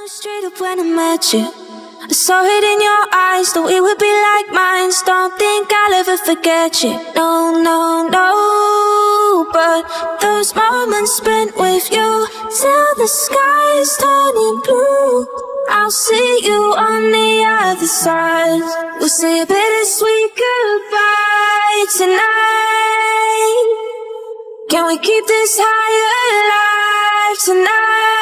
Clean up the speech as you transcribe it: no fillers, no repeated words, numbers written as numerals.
straight up when I met you. I saw it in your eyes, that we would be like minds. Don't think I'll ever forget you. No, no, no. But those moments spent with you, till the sky is turning blue, I'll see you on the other side. We'll say a bittersweet goodbye tonight. Can we keep this high alive tonight?